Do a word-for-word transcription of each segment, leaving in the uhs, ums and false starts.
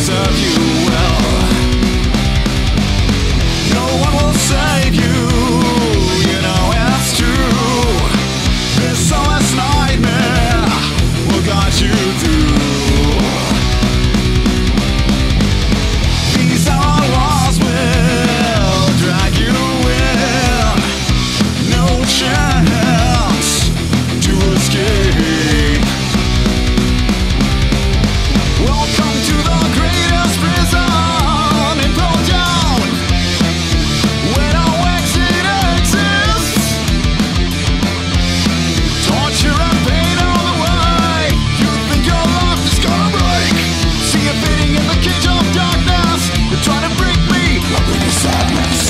serve you well. No one will save you, you know it's true. This endless nightmare will guide you through. These our walls will drag you in. No chance to escape. Welcome to the greatest prison in Protown, where no exit exists. Torture and pain all the way. You think your life is gonna break. See it fitting in the cage of darkness. You're trying to break me up in your sadness.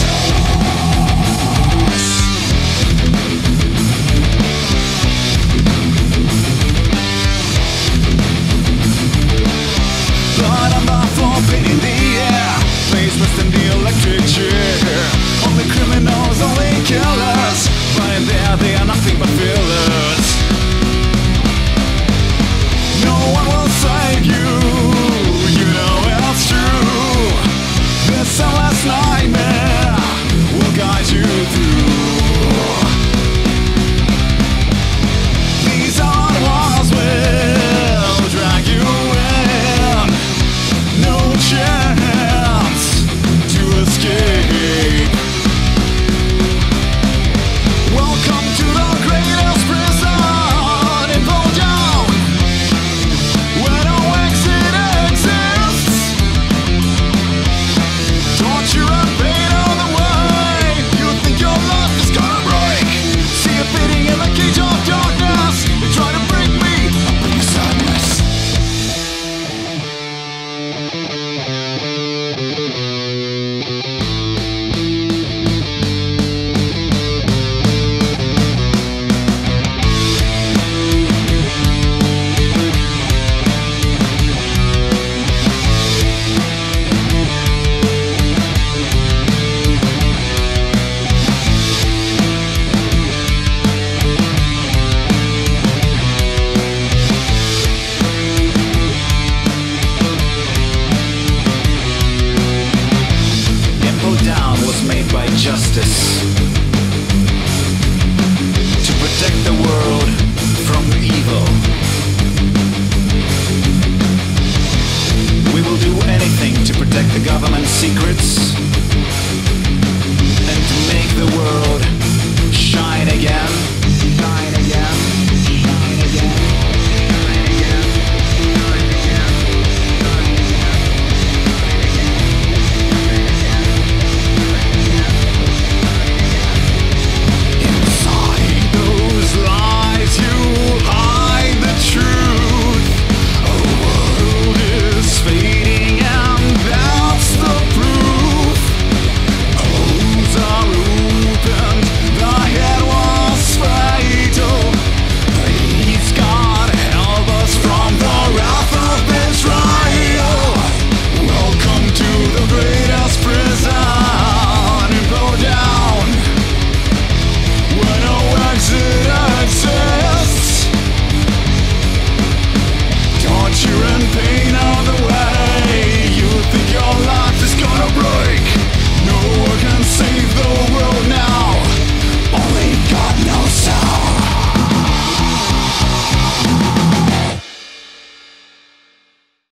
Blood on the floor, pain in the air, faceless in the electric chair. Only criminals, only killers, but in there they are nothing but fillers. No one will save you, you know it's true. This endless nightmare will guide you through. These hard walls will drag you in. No chance to escape. Welcome to the greatest prison in Protown, where no exit exists. Torture and pain all the way. You think your life is gonna break. See it fitting in the cage of darkness. You try to break me up in your sadness. Impo Down was made by justice to protect the world from evil. We will do anything to protect the government's secrets